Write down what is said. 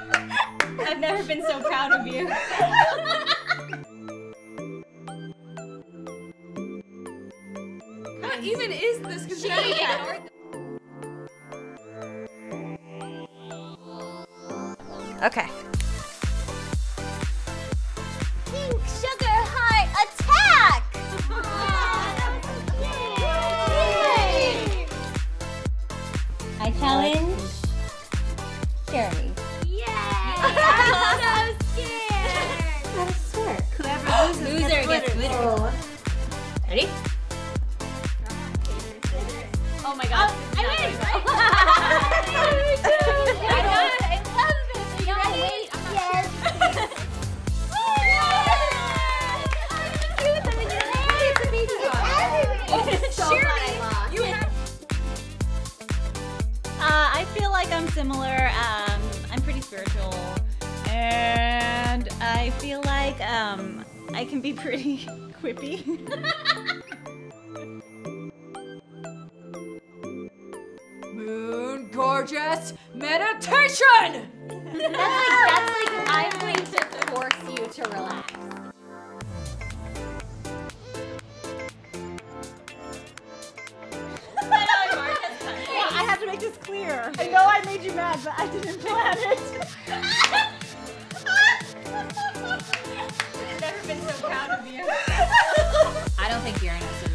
I've never been so proud of you. What even is this? Because you already ignored this. Okay. Pink sugar heart attack! Yay! I challenge Jeremy. Yay! I'm so scared! I swear. Whoever loser gets glitter. Oh. Ready? Oh my god. I win! I love this. Are you ready? Wait, I'm not I feel like I'm similar. I'm pretty spiritual, and I feel like I can be pretty quippy. Moon gorgeous meditation! That's like I'm going to force you to relax. I have to make this clear. I know I made you mad, but I didn't plan it. I've never been so proud of you. I don't think Uranus